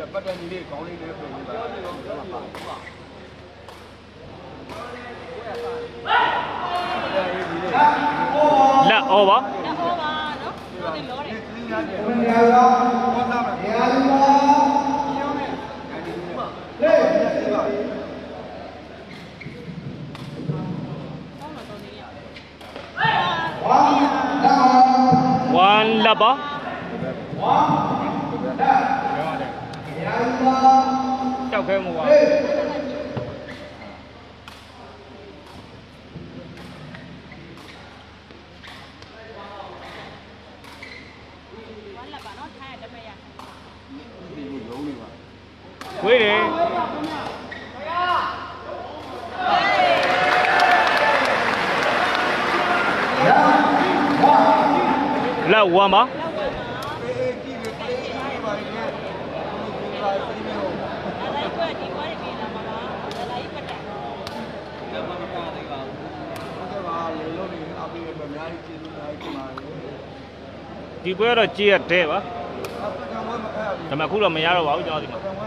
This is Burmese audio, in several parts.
ပတ်တယ်ကြီးလေးခေါင်းလေးနဲ့ပြင်ပါလက်ဩပါone laba chào kêu một quý đi là qua mà chỉ bữa đó chia thế吧 mà cũng là mày ra đâu bảo cho thì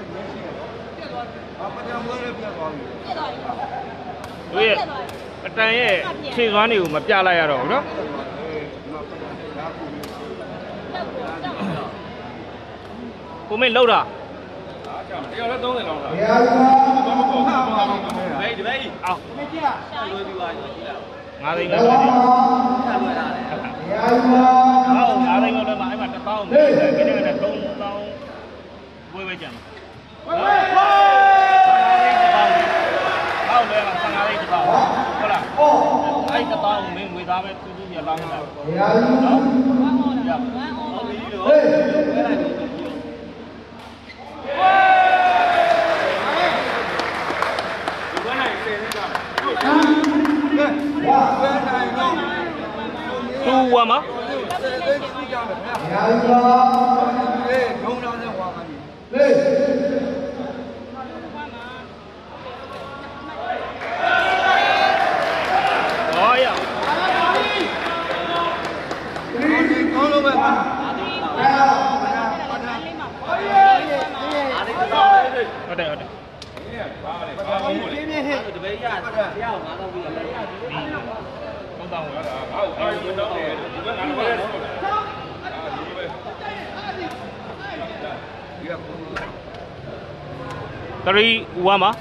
mà cái này khi quán nhiều mà trả lại rồi đó của mình lâu rồi ngã đi ngã đi ngồi mãi mà tao cái này là tao vui bây giờ tao đây là sang đây tao có là ai cái tao mình người ta với tôi giờ làm tu qua mà ở đây Tari Wama.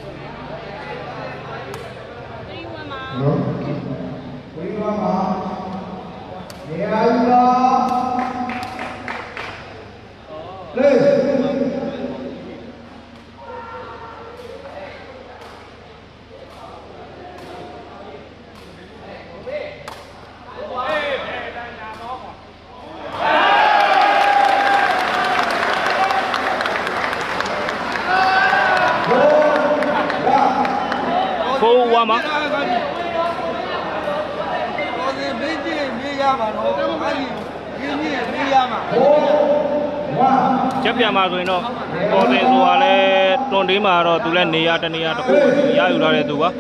Wama. Chấp nhận mà rồi nó có thể rồi là trong đấy mà rồi tụi lên này trên này tụi cũng giáอยู่rồi tụi á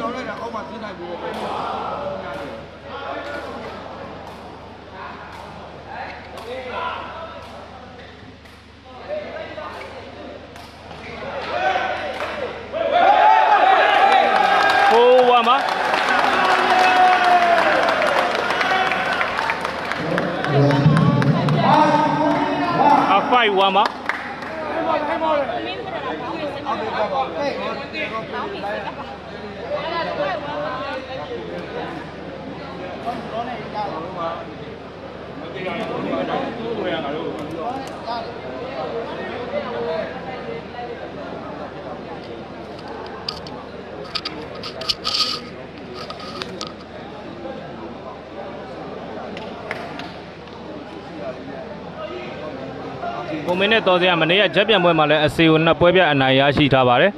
Wama. Five Wama. Cô mình này to thì mình này chấp nhận mà lại siêu nó bơi biết anh này á chỉ thà bà đấy.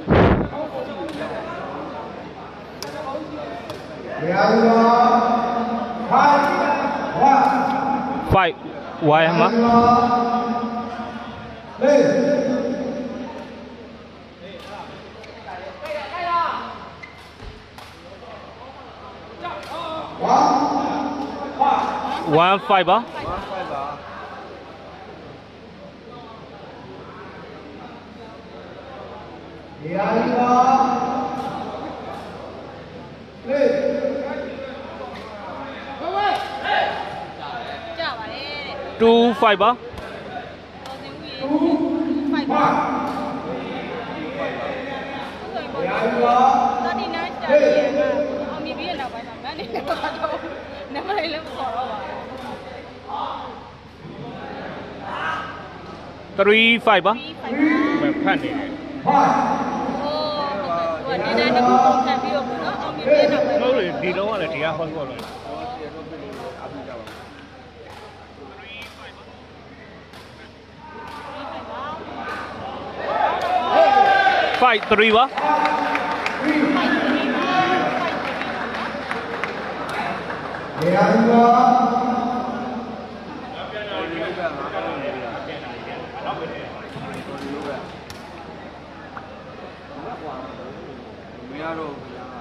Five, why hả? One five á? 2-5 ပါ 3-5 ပါဖတ်နေတယ်ဟုတ်လေဒီလုံးကလည်းတရားဟောပြောလို့5-3 ပါမရတော့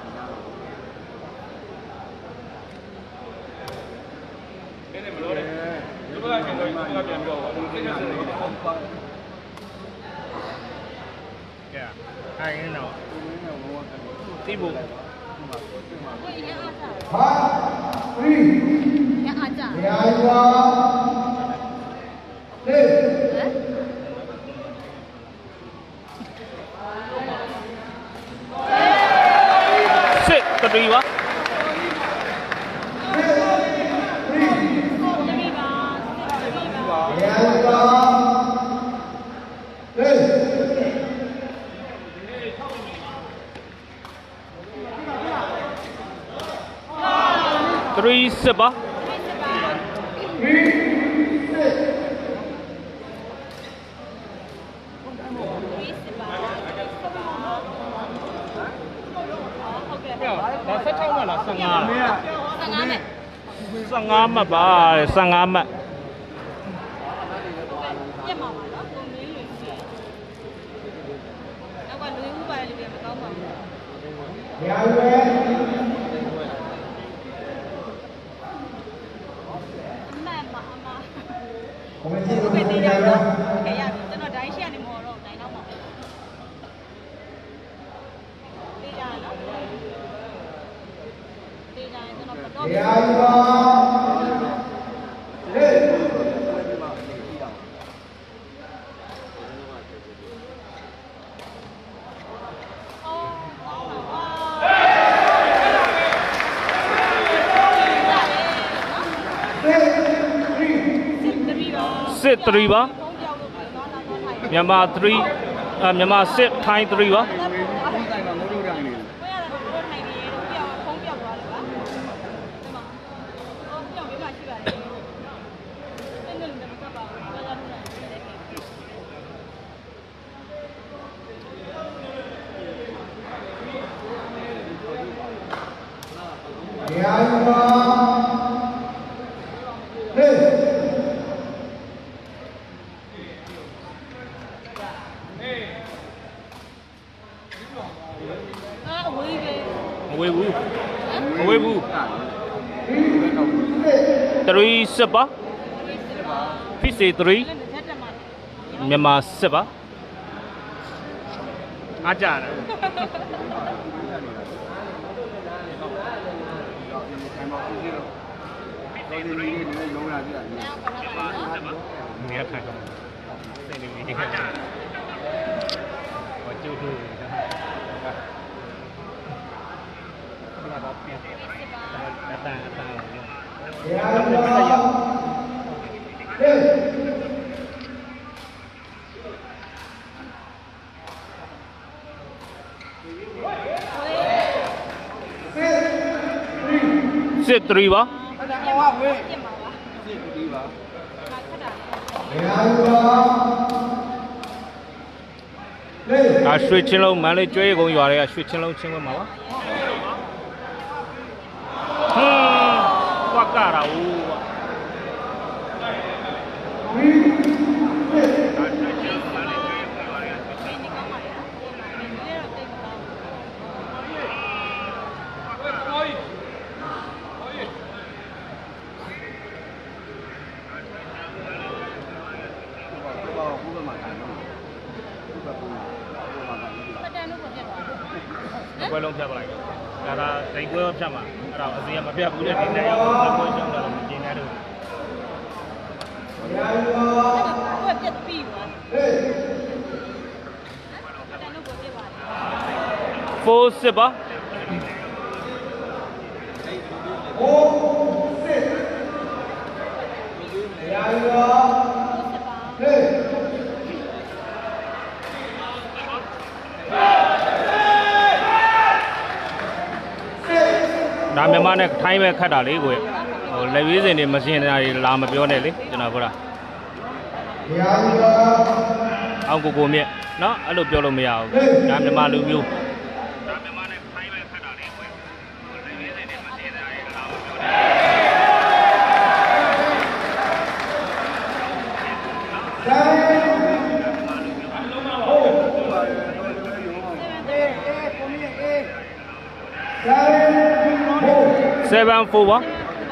ဘူးနည်းနည်းမလို့လေဒီဘက်ကကျတော့ဒီဘက်ကပြန်ပြောပါဘူးဒီကစနေဟုတ်ပါကဲအဲ့ရင်းတော့သိဖို့3 ပါ3-6 ပါ16မှတ်လား15မှတ်ပါ15မှတ်ပြတ်မှာပါနော်ကိုမင်းလွင်ကြည့်နောက်ကလွင်ဦးပါလေပြန်မကောင်းပါဘူးရာရွယ်အမတ်ပါအမကိုမကြည့်ဘူးတေးတယ်နော်ခရရပြီကျွန်တော်ဒိုင်းရှက်နေမော်တော့ဒိုင်းတော့မှာတေးကြနော်တေးကြရင်ကျွန်တော်တော့ရာရွယ် 3 ပါမြန်မာ3မြန်မာ6 Thai 3 ပါမဝေဘူး3-6 ပါဖြစ်စေ3မြန်မာ7ပါအားကြတယ်လုံးလာပြတယ်နေရာခိုင်စိတ်နေနေအားကြတယ်ဟောကျုပ်တို့စစ်3ပါရွှေချင်းလုံးမန္တလေးကျွဲကုန်းရွာတွေကရွှေချင်းလုံးချင်းဝဲမှာပါကွာကာရာဦးကွဲလုံးဖြတ်ပလိုက်ဒါကဒိတ်ကွဲရောဖြတ်မှာအဲ့ဒါအစီအမပြတ်ဘူးတဲ့ဒီနေ့ရောကွဲရှောင်းတာတော့မကျင်းတဲ့တို့ဘယ်ပြတ်ပြီးပါ 4 စစ်ပါဒါမြန်မာနဲ့ထိုင်းပဲခတ်တာလေကိုဟိုလက်ရွေးစင်တွေမစင်တာတွေလာမပြောနဲ့လေကျွန်တော်ပြောတာအောင်ကိုမြက်နော်အဲ့လိုပြောလို့မရဘူးဒါမြန်မာလူမျိုးဒါမြန်မာနဲ့ထိုင်းပဲခတ်တာလေကိုလက်ရွေးစင်တွေမစင်တာတွေလာမပြောနဲ့7-4ပါ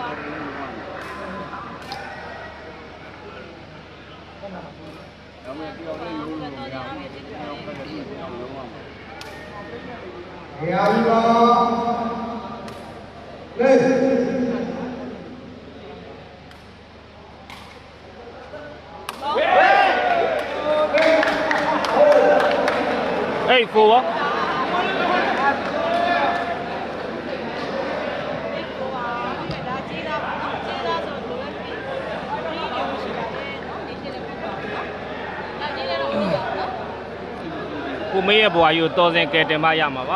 8-4ပါကိုမေးရဲ့ဘွားယူတော်စင်ကဲတင်မရမှာပါ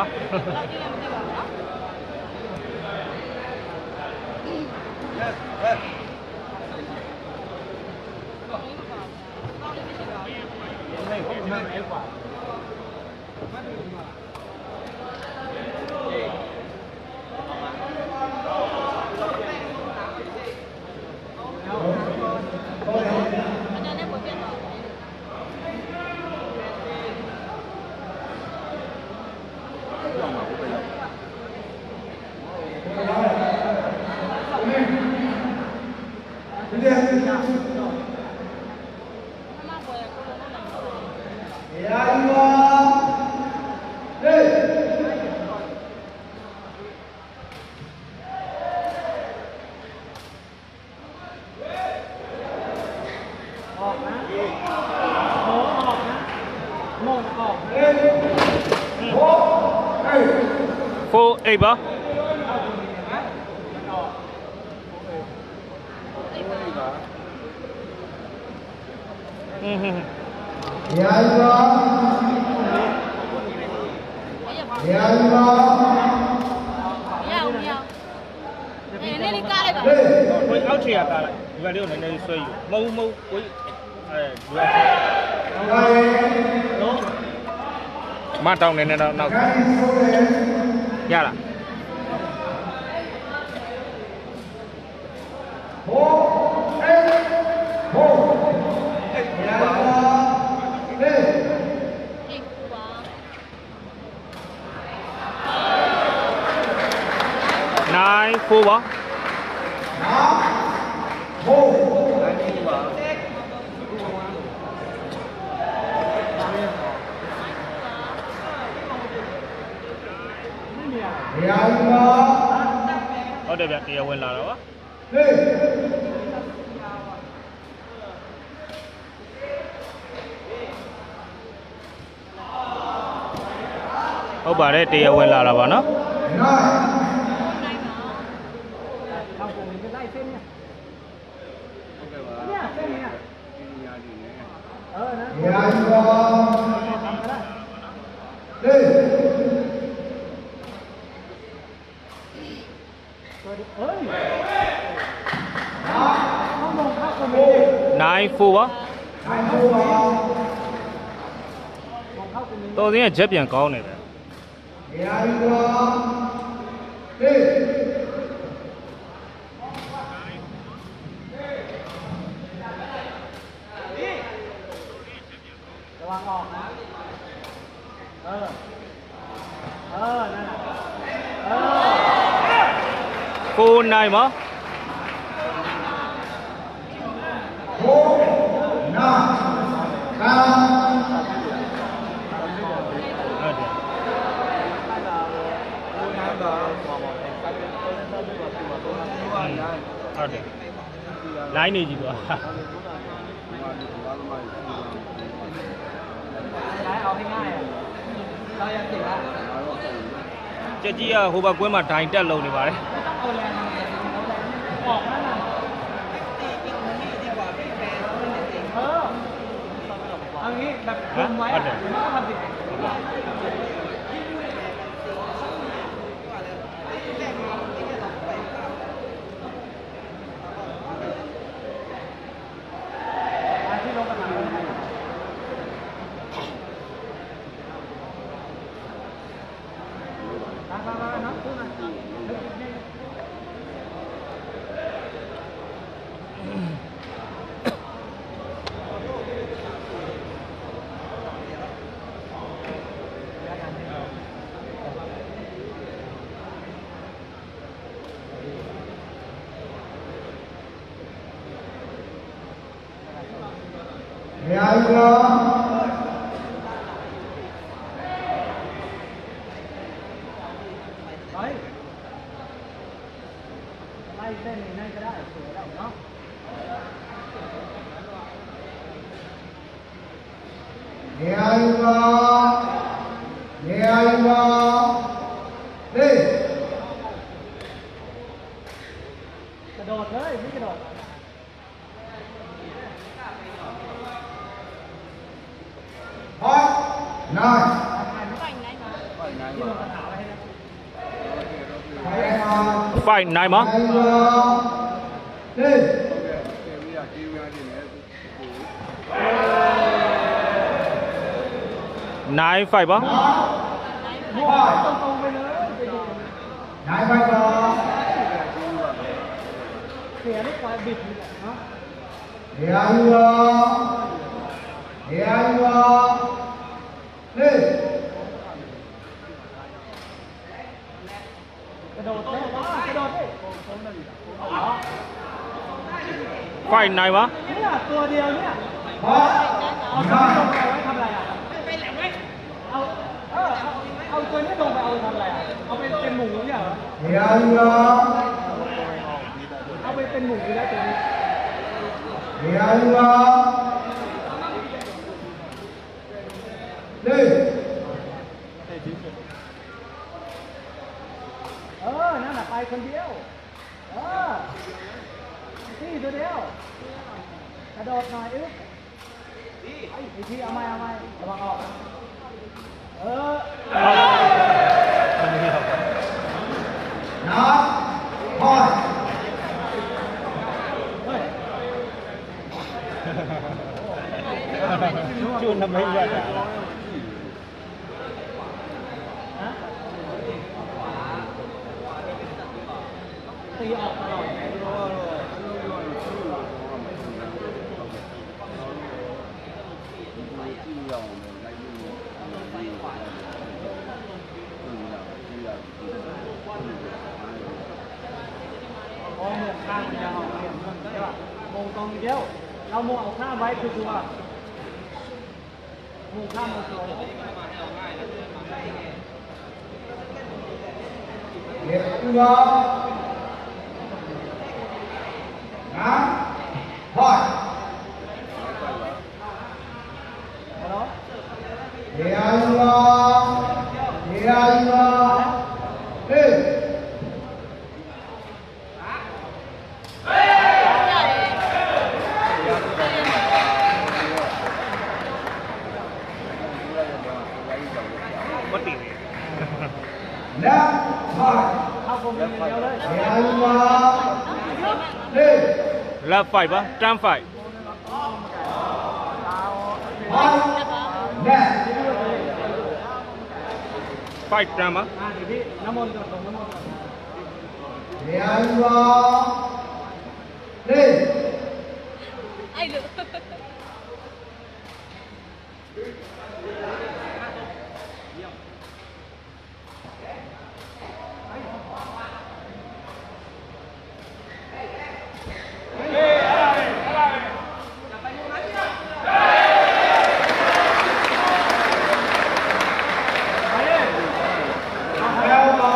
4-8ပါကိုအောက်ချီရကားလိုက်ဒီဘက်လေးကိုနည်းနည်းဆွဲယူမဟုတ်ကိုမတောင်းနေတော့နောက်ရလား9-4ပါဟုတ်တယ်ဗျတရားဝင်လာတော့ပါဟုတ်ပါတယ်တရားဝင်လာတာပါနော်9-4ပါတော်စင်းကချက်ပြန်ကောင်းနေတယ်4-9ပါ9 လိုင်းနေကြီးကွာ ကြက်ကြီးကဟိုဘက်ကွင်းမှာဒိုင်တက်လုံနေပါတယ်อันนี้แบบคุมไว้ทำดิที่ลงกันหนังมาน้ำขึ้นมาไล่เส้นนี้ก็ได้สวยแล้วเนาะกระโดดเลยไม่กระโดดไฟนายมั้งนายไฟปะตรงไปเลยนายไปต่อเสียลูกไฟบิดเลยเนาะกระโดดเลยกระโดดเลยไฟนายวะเนี่ยตัวเดียวเนี่ยเอาตัวนี้ลงไปไว้ทำอะไรอ่ะเอาตัวนี้ลงไปเอาทำอะไรอ่ะเอาไปเป็นหมูเนี่ยเหรอเอาไปเป็นหมูแล้วตัวนี้นั่นแหละไปคนเดียวที่ตัวเดียวกระโดดหน่อยไอ้ที่เอาไม้ระวังออกจูนทำไมวะตีออกตลอดมองข้างมันจะออกเห็นมันใช่ป่ะมองตรงเดียวเรามองเอาข้ามไว้คือตัวมองข้ามมองตัวก็ติดเข้าคมเดียวเลยแล้วไฟปะจ้ามไฟไฟจ้ามมั้งเดี๋ยวพี่น้ำมนต์ก่อนน้ำมนต์ก่อนไอ้เด็ก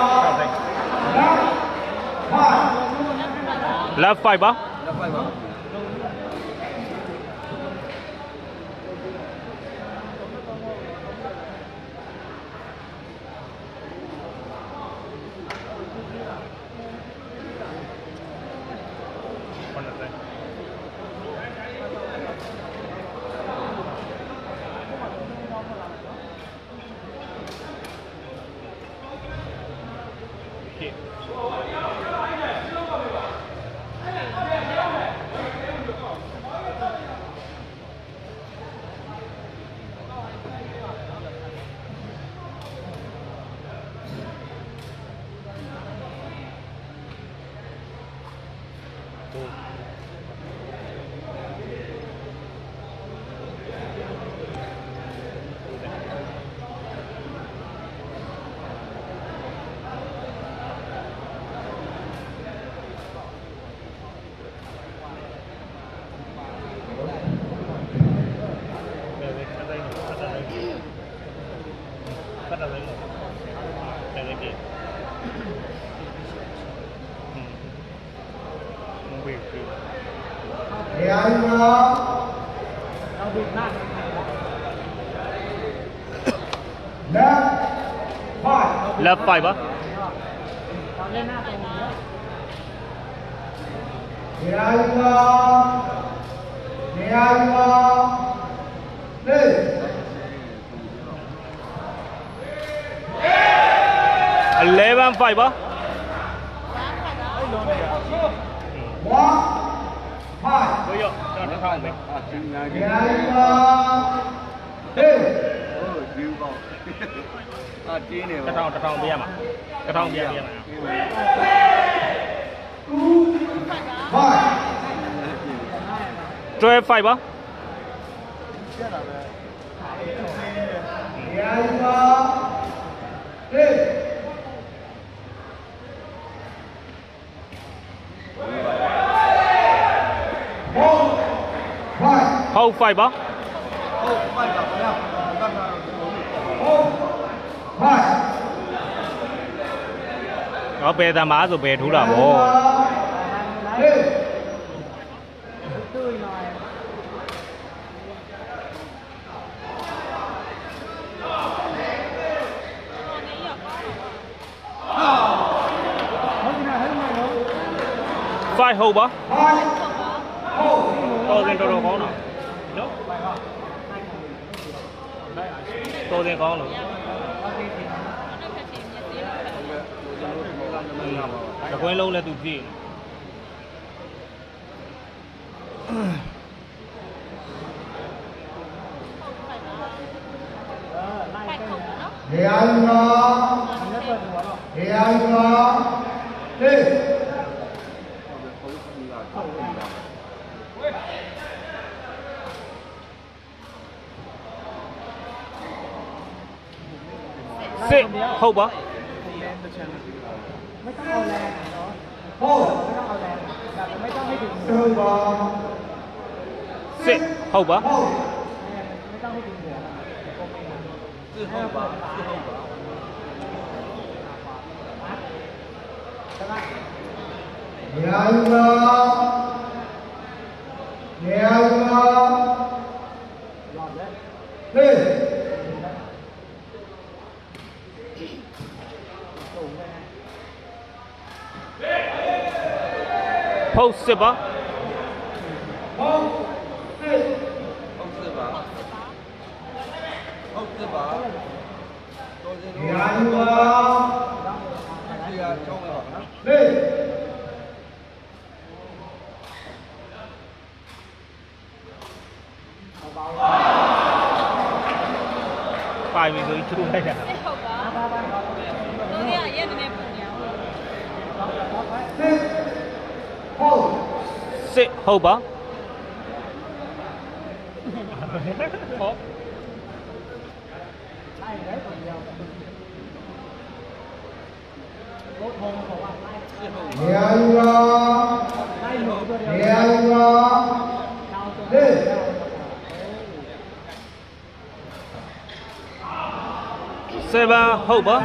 แล้วไฟปะล left 5 á. Eleven 5 á. Bây giờ cho nó không mình. Cái thong bia mà. Cái thong bia mà. 12 5 á. Hold 5 á. Có bê ta má rồi bê thú đảo bố. Five hold á. Tô lên đồ có nào. Tô lên con rồi. Đã quên lâu là tụi gì. Để anh đi. Six hold á. ไม่ต้องเอาแรงเนาะโอ้ไม่ต้องเอาแรงแบบไม่ต้องให้ถึงหัว Six hold á. ไม่ต้องให้ถึงหัวคือเบาใช่ไหมเดี๋ยวรอเฮ้ย Hold 10 á. Five mình dưới chung đây à. Six hold á. Seven hold á.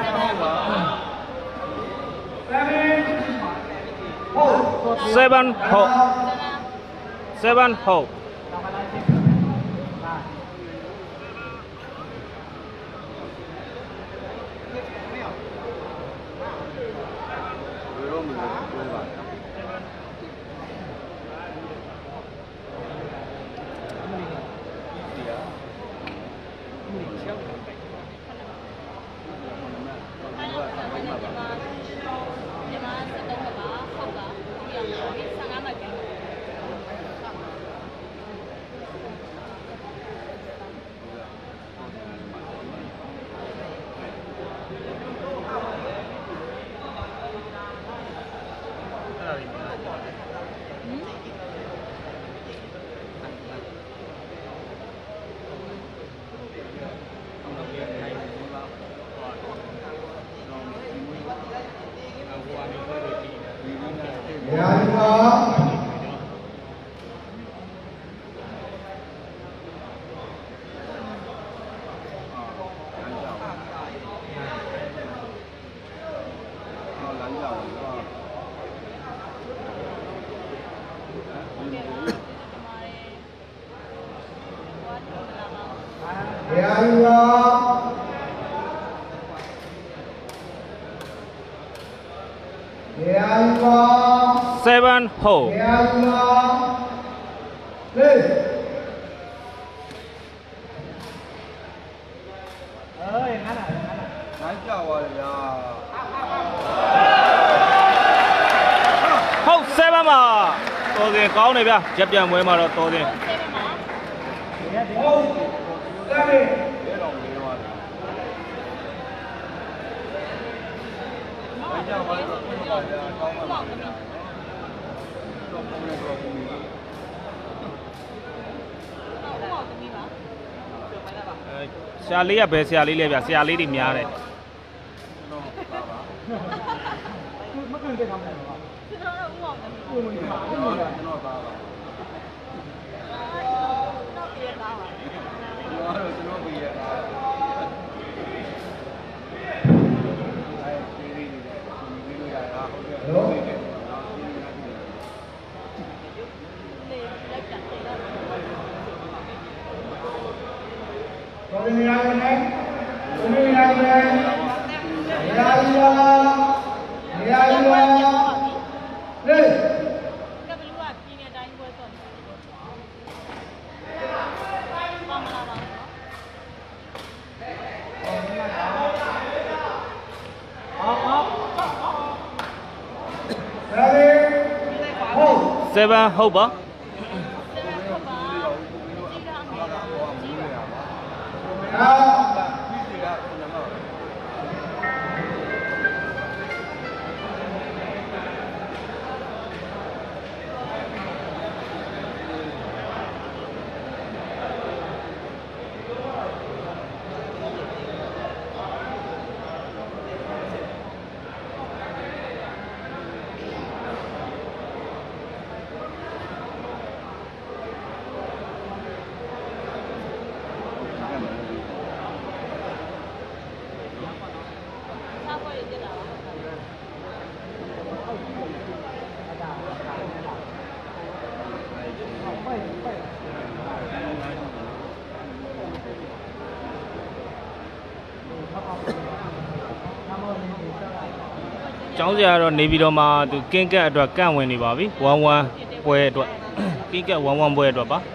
Seven hold. Seven hold. 7 hole. Hole 7 mà. Tôi thì có này bia, chấp nhận mới mà tôi thì. Xà lý à, bé xà lý lên bia, xà lý đi mía đấy. mất cái cái thằng này rồi. Seven hole. Cháu giờ rồi này video mà từ kinh cái đoạn cam về này bảo biết one quay đoạn kinh cái one quay đoạn ba.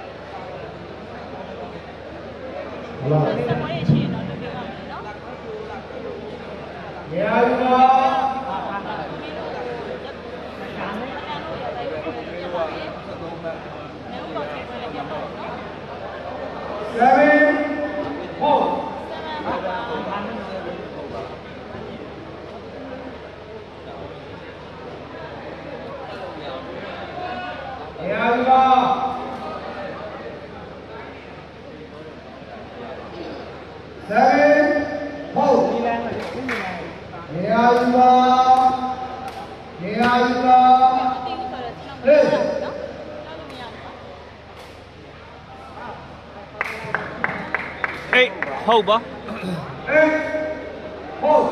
Hey, hold ba. Hold.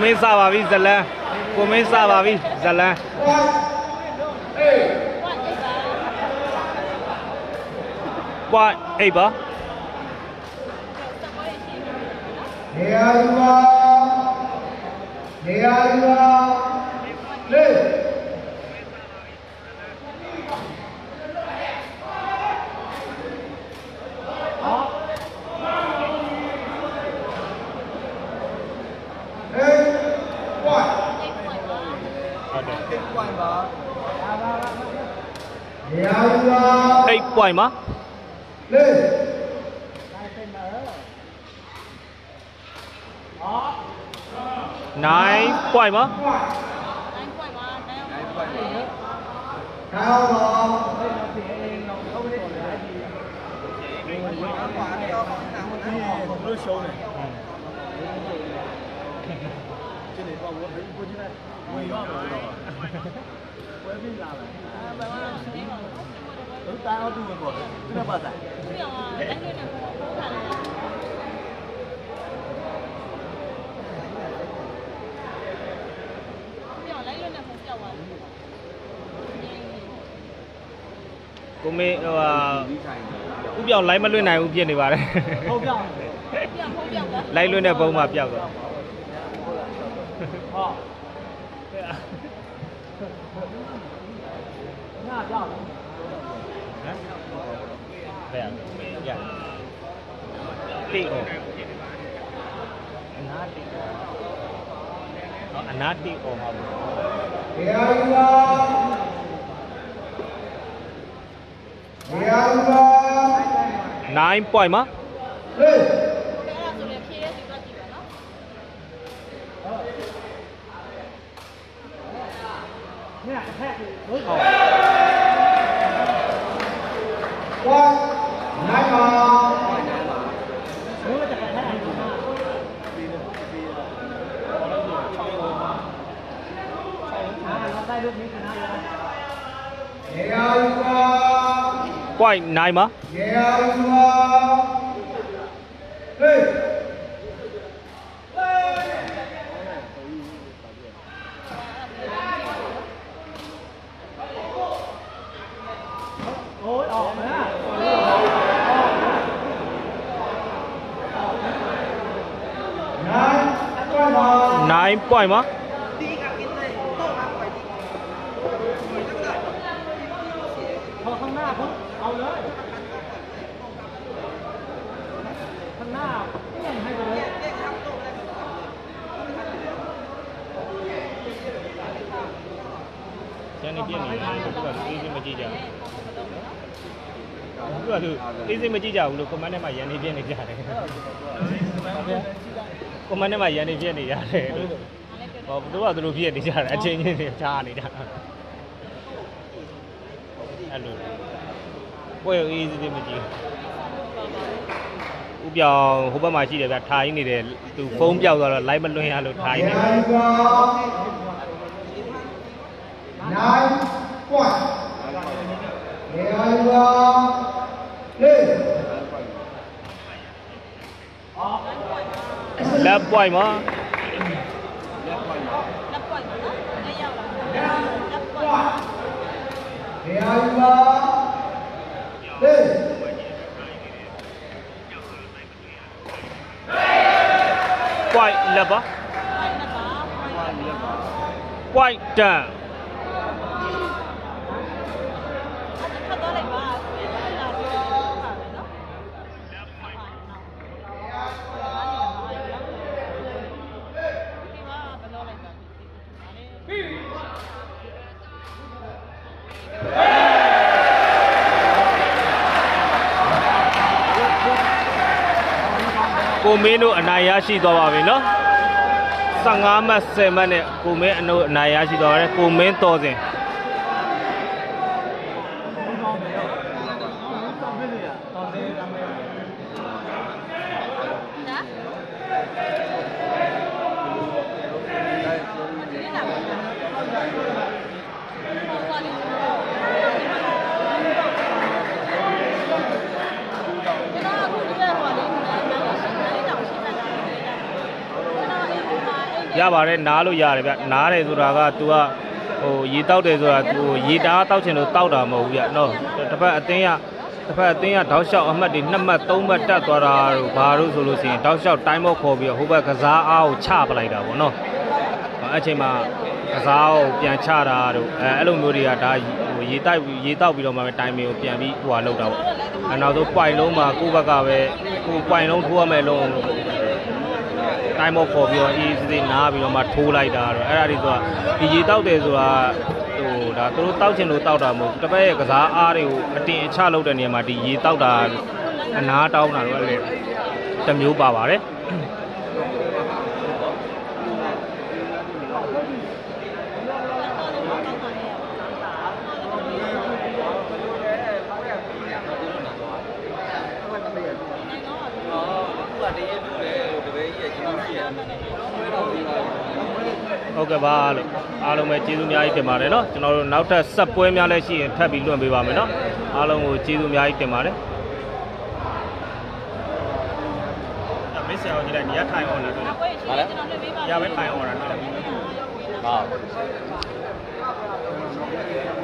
မင်းစားပါပြီဇလန်းကိုမင်းစားပါပြီဇလန်းပွိုင်းအိတ်ပါနေရာယူပါနေရာယူပါလေ 8 point မှာ9 point မှာ单要住个过，真的不在。 ကိုမေဟိုဥပြောင်းလိုက်မလွတ်နိုင်ဘူးဖြစ်နေပါတယ်ဟုတ်ပြောင်းလိုက်လွတ်တဲ့ဘုံမှာပျောက်သွားဟောညကြောက်ဟမ်ဘယ်ရတိအောင်အနာတိအနာတိအောင်ပါဘူးနေရာယူပါနေရာယူပါ 9 point မှာဟေးเนี่ยแท้รู้哦哇来吧รู้ว่าจะไปแท้เราได้ลูกนี้ชนะเลยနေရာယူပါ point 9မှာနေရာယူပါဟေးโอ้ยออกนะ 9 point မှာพอข้างหน้าปุ๊บเอาเลยข้างหน้าเปี้ยงให้ไปเลยကျန်နေပြည့်နေတယ်သူကအေးစိမကြည့်ကြဘူးသူကသူအေးစိမကြည့်ကြဘူးလို့ comment ထဲမှာရန်နေပြည့်နေကြတယ်comment ထဲမှာရန်နေပြည့်နေရတယ်ဟောသူကသူတို့ပြည့်နေကြတယ်အချင်းချင်းတွေချားနေတာအဲ့လိုပွဲအေးစိမကြည့်ဥပြောင်ဟိုဘက်မှာရှိတယ်ဗျထိုင်နေတယ်သူဖုန်းပြောက်သွားတော့ live မလွှင့်ရလို့ထိုင်နေတယ် 9 point နေရာယူပါလေ left point မှာနေရာယူပါလေ point left ပါ point down ကိုမင်းတို့အနိုင်ရရှိသွားပါပြီနော်15မှတ်10မှတ်နဲ့ကိုမင်းအနိုင်ရရှိသွားပါတယ်ကိုမင်းတော်စင်ကရပါတယ်နားလို့ရတယ်ဗျနားတယ်ဆိုတာက तू ကဟိုရေတောက်တယ်ဆိုတာ तू ရေတားတောက်ချင်လို့တောက်တာမဟုတ်ဘူးဗျနော်တစ်ဖက်အသင်းကတောက်လျှောက်အမှတ်တွေ2မှတ်3မှတ်တက်သွားတာတို့ဘာလို့ဆိုလို့ရှိရင်တောက်လျှောက်တိုင်းမော့ခေါ်ပြီးတော့ဟိုဘက်ကစားအားကိုချပလိုက်တာပေါ့နော်အဲ့အချိန်မှာကစားကိုပြန်ချတာတို့အဲ့လိုမျိုးတွေကဒါဟိုရေတောက်ပြီးတော့မှပဲတိုင်မင်ကိုပြန်ပြီးဟိုဟာလောက်တာပေါ့အဲ့နောက်ဆုံးပွိုင်လုံးမှာကိုယ့်ဘက်ကပဲကိုပွိုင်လုံးထိုးရမယ်လုံးတိုင်းမော့ခေါ်ပြီးတော့အေးစစ်စစ်နားပြီးတော့မှထိုးလိုက်တာတော့အဲ့ဒါတွေဆိုတာဒီရေတောက်တယ်ဆိုတာဟိုဒါသူတို့တောက်ချင်လို့တောက်တာမဟုတ်တစ်ပတ်ရဲ့ကစားအားတွေကိုအတင်အချလုပ်တဲ့နေရာမှာဒီရေတောက်တာအနားတောင်းတာတော့အဲ့လေတစ်မျိုးပါပါတယ်ဟုတ်ကဲ့ပါလို့အားလုံးပဲကျေးဇူးအများကြီးတင်ပါတယ်เนาะကျွန်တော်တို့နောက်ထပ်ဆက်ပွဲများလည်းရှိရင်ထပ်ပြီးလွှင့်ပေးပါမယ်เนาะအားလုံးကိုကျေးဇူးအများကြီးတင်ပါတယ်မစ်ဆရာကိုကြည့်လိုက်နေရထိုင်အောင်လားဟုတ်လဲရပဲထိုင်အောင်လားဟုတ်